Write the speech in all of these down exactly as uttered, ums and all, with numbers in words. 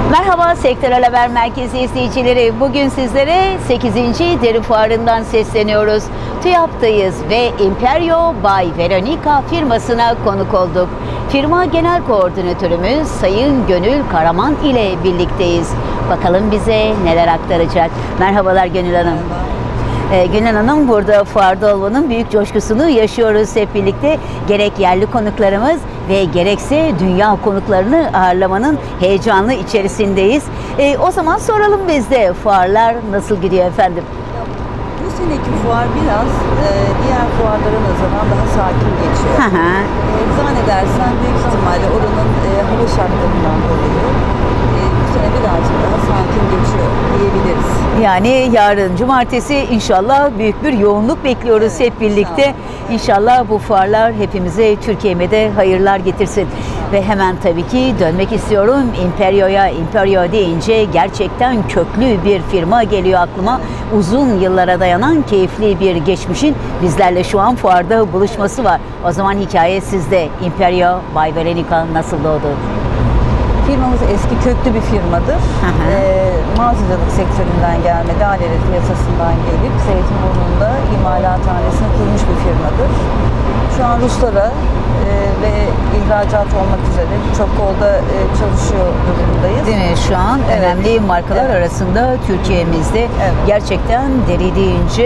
Merhaba Sektörel Haber Merkezi izleyicileri. Bugün sizlere sekizinci Deri Fuarı'ndan sesleniyoruz. TÜYAP'tayız ve Imperio by Veronica firmasına konuk olduk. Firma Genel Koordinatörümüz Sayın Gönül Karaman ile birlikteyiz. Bakalım bize neler aktaracak. Merhabalar Gönül Hanım. Merhaba. Ee, Gönül Hanım, burada fuarda olmanın büyük coşkusunu yaşıyoruz hep birlikte. Gerek yerli konuklarımız ve gerekse dünya konuklarını ağırlamanın heyecanlı içerisindeyiz. Ee, o zaman soralım biz de, fuarlar nasıl gidiyor efendim? Bu seneki fuar biraz e, diğer fuarlara nazaran daha sakin geçiyor. Hı hı. E, zannedersem büyük ihtimalle oranın e, hava şartlarından dolayı e, bu sene birazcık daha sakin geçiyor diyebiliriz. Yani yarın cumartesi inşallah büyük bir yoğunluk bekliyoruz Evet, hep birlikte. inşallah. İnşallah bu fuarlar hepimize, Türkiye'me de hayırlar getirsin. Ve hemen tabii ki dönmek istiyorum Imperio'ya. Imperio deyince gerçekten köklü bir firma geliyor aklıma. Uzun yıllara dayanan keyifli bir geçmişin bizlerle şu an fuarda buluşması var. O zaman hikaye sizde. Imperio by Veronica nasıl doğdu? Firmamız eski köklü bir firmadır. hı. E, mağazacılık sektöründen gelme, daire piyasasından gelip Zeytinburnu'nda imalathanesini kurmuş bir firmadır. Şu an Ruslara e, ve ihracat olmak üzere birçok kolda e, çalışıyor durumdayız. Değil mi? Şu an Evet. önemli markalar Evet. arasında Türkiye'mizde Evet. gerçekten deri deyince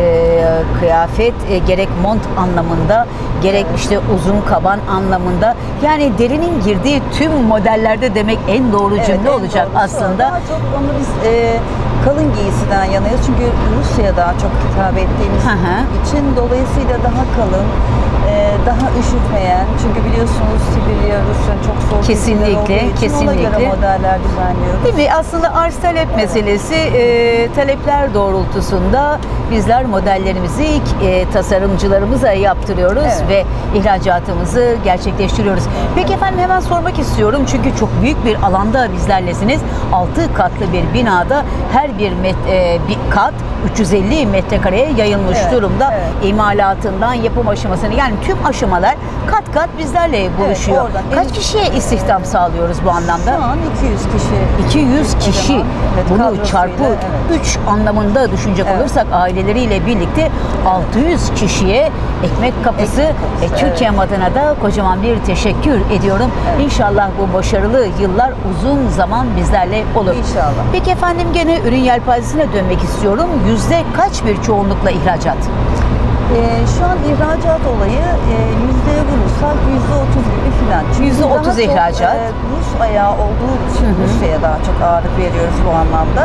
e, kıyafet e, gerek mont anlamında gerek işte uzun kaban anlamında, yani derinin girdiği tüm modellerde demek en doğru Evet, cümle en olacak doğrusu. aslında. Daha çok onu biz e, kalın giysiden yanayız. Çünkü Rusya'ya daha çok hitap ettiğimiz Hı hı. için dolayısıyla daha kalın, e, daha üşütmeyen. Çünkü biliyorsunuz Sibirya, Rusya çok soğuk Kesinlikle, ülkeler olduğu için kesinlikle. ona göre modeller düzenliyoruz. Değil mi? Aslında arz talep meselesi, e, talepler doğrultusunda bizler modellerimizi e, tasarımcılarımıza yaptırıyoruz Evet. ve ihracatımızı gerçekleştiriyoruz. Peki efendim, hemen sormak istiyorum çünkü çok büyük bir alanda bizlerlesiniz. altı katlı bir binada her bir, met, e, bir kat üç yüz elli metrekareye yayılmış Evet, durumda. evet. İmalatından yapım aşamasını, yani tüm aşamalar kat kat bizlerle buluşuyor. oradan Kaç en- kişiye istihdam sağlıyoruz bu anlamda? Şu an iki yüz kişi. iki yüz kişi. Evet, Bunu kadrosuyla, çarpı evet. üç anlamında düşünecek Evet. olursak aileleriyle birlikte altı yüz kişiye ekmek kapısı. Ekmek kapısı, E, Türkiye'm adına da kocaman bir teşekkür ediyorum. Evet. İnşallah bu başarılı yıllar uzun zaman bizlerle olur. İnşallah. Peki efendim, gene ürün yelpazesine dönmek istiyorum. Yüzde kaç bir çoğunlukla ihracat? Ee, şu an ihracat olayı e, yüzdeye vurursak yüzde otuz gibi filan. Çünkü Yüzde daha otuz çok, ihracat. e, Rus ayağı olduğu için Rusya'ya daha çok ağırlık veriyoruz bu anlamda.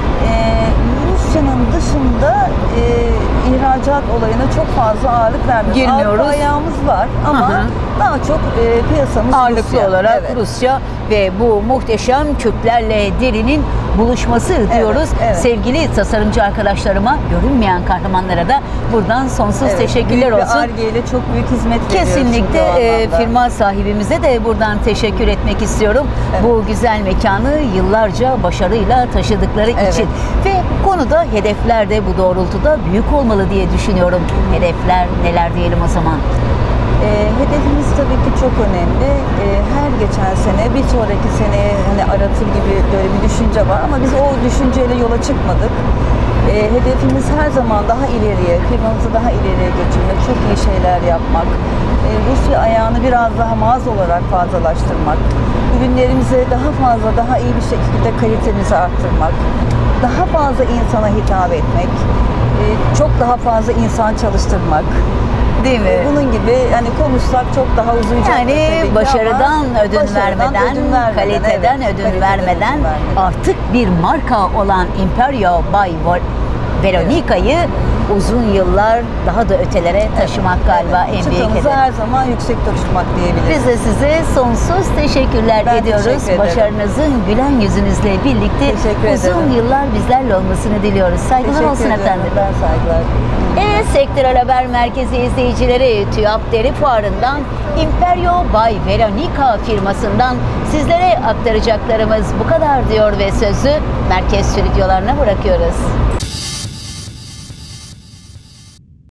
Ee, Rusya'nın dışında e, ihracat olayına çok fazla ağırlık vermiyoruz. Girmiyoruz. Avrupa ayağımız var ama Hı hı. daha çok e, piyasamız Ağırlıklı Rusya. olarak Evet. Rusya ve bu muhteşem köklerle derinin buluşması diyoruz. evet. Sevgili tasarımcı arkadaşlarıma, görünmeyen kahramanlara da buradan sonsuz Evet, teşekkürler büyük bir olsun. Ar-Ge ile çok büyük hizmet veriyoruz Kesinlikle bu e, anlamda. firma sahibimize de buradan teşekkür etmek istiyorum. Evet. Bu güzel mekanı yıllarca başarıyla taşıdıkları Evet. için. Ve konuda hedefler de bu doğrultuda büyük olmalı diye düşünüyorum. Hedefler neler diyelim o zaman? E, hedefimiz tabii ki çok önemli. E, her geçen sene bir sonraki seneye hani aratır gibi böyle bir düşünce var ama biz o düşünceyle yola çıkmadık. E, hedefimiz her zaman daha ileriye, firmamızı daha ileriye götürmek, çok iyi şeyler yapmak, e, Rusya ayağını biraz daha mağaza olarak fazlalaştırmak, ürünlerimize daha fazla, daha iyi bir şekilde kalitemizi arttırmak, daha fazla insana hitap etmek, e, çok daha fazla insan çalıştırmak. Değil mi? Bunun gibi yani konuşsak çok daha uzayacak. Yani tabii ki başarıdan ama ödün başarıdan vermeden, ödün vermeden, kaliteden evet, ödün kaliteden vermeden ödün vermeden. artık bir marka olan Imperio by Veronica'yı uzun yıllar daha da ötelere taşımak galiba Evet, en büyük çıtamızı hedef. her zaman yüksekte tutmak diyebiliriz. Biz de size sonsuz teşekkürler Ben ediyoruz. teşekkür ederim. Başarınızın gülen yüzünüzle birlikte Teşekkür uzun ederim. yıllar bizlerle olmasını diliyoruz. Saygılar Teşekkür olsun ederim. efendim. Ben saygılar. Evet, Sektörel Haber Merkezi izleyicileri, TÜYAP Deri Fuarı'ndan Imperio by Veronica firmasından sizlere aktaracaklarımız bu kadar diyor ve sözü merkez stüdyolarına bırakıyoruz.